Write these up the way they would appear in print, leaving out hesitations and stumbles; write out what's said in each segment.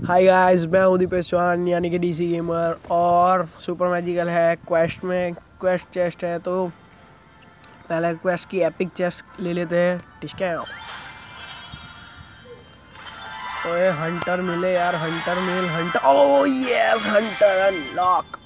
Hi guys, मैं हूं दीपेश चौहान यानी कि डीसी गेमर। और सुपर मैजिकल है, क्वेस्ट में क्वेस्ट चेस्ट है, तो पहले क्वेस्ट की एपिक चेस्ट ले लेते हैं। ठीक है, ओए हंटर मिले यार, हंटर मिल, hunter. Oh yes, hunter unlock.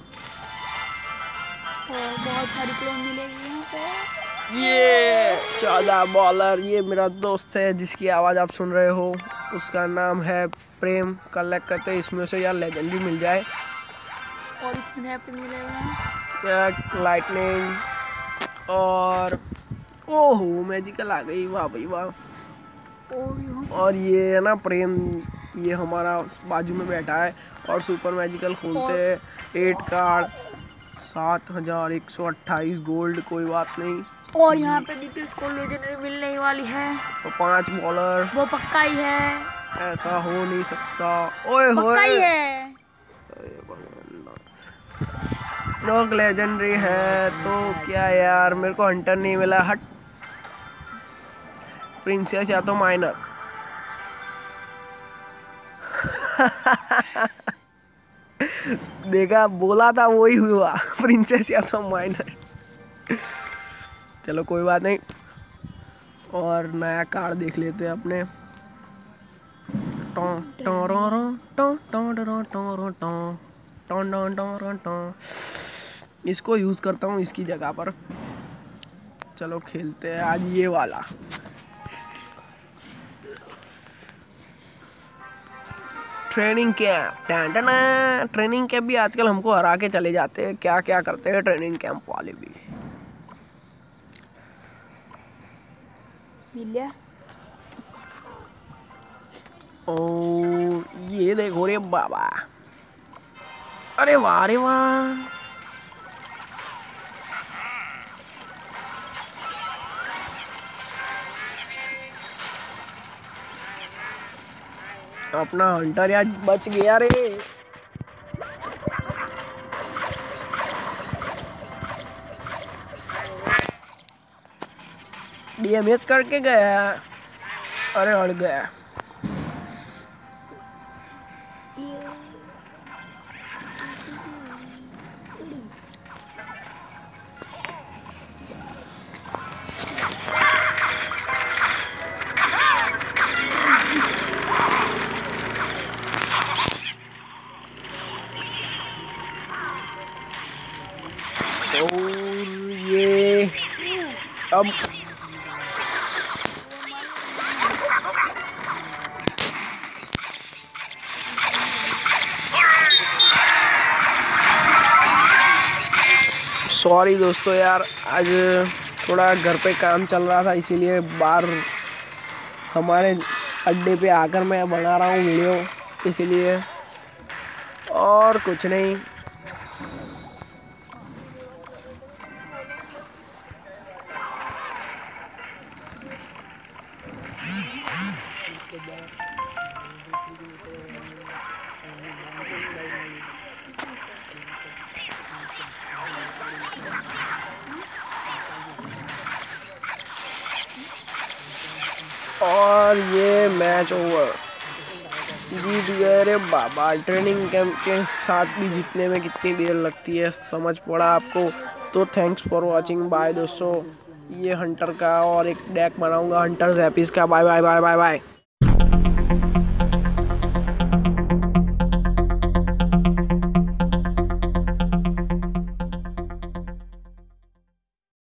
बहुत सारी क्लोन मिलेगी यहाँ पे। ये 14 बॉलर। ये मेरा दोस्त है जिसकी आवाज़ आप सुन रहे हो, उसका नाम है प्रेम। कलेक्ट करते हैं इसमें से यार लेजेंडरी मिल जाए। और इसमें एपिक मिलेगा लाइटनिंग और ओहो मैजिकल आ गई, वाह भाई वाह। और ये है ना प्रेम, ये हमारा बाजू में बैठा है। और सुपर मैजिकल खोलते हैं। 8 कार्ड, 7128 गोल्ड, कोई बात नहीं। और यहाँ पे डिटेल्स को लेजेंडरी मिलने ही वाली है। तो 5 बॉलर, वो पक्का ही है, ऐसा हो नहीं सकता। ओए पक्का ही होए, है। रोक लेजेंडरी है तो क्या यार, मेरे को हंटर नहीं मिला। हट, प्रिंसेस या तो माइनर। देखा, बोला था वही हुआ, प्रिंसेस या तो माइनर। चलो कोई बात नहीं। और नया कार्ड देख लेते हैं अपने। इसको यूज करता हूँ इसकी जगह पर। चलो खेलते हैं आज ये वाला। Training camp. ट्रेनिंग कैंप भी आजकल हमको हरा के चले जाते हैं। क्या क्या करते हैं ट्रेनिंग कैंप वाले भी। मिलिया। ओ ये देखो रे बाबा, अरे वाह रे वाह। अपना हंटर यार बच गया रे। डीएमएच करके गया, अरे अड़ गया। और ये अब सॉरी दोस्तों यार, आज थोड़ा घर पे काम चल रहा था, इसीलिए बाहर हमारे अड्डे पे आकर मैं बना रहा हूँ वीडियो, इसीलिए और कुछ नहीं। और ये मैच ओवर, जीत गए रे बाबा। ट्रेनिंग कैंप के साथ भी जीतने में कितनी देर लगती है, समझ पड़ा आपको। तो थैंक्स फॉर वाचिंग, बाय दोस्तों। ये हंटर का और एक डेक बनाऊंगा, हंटर जैपिस का। Bye bye bye bye bye.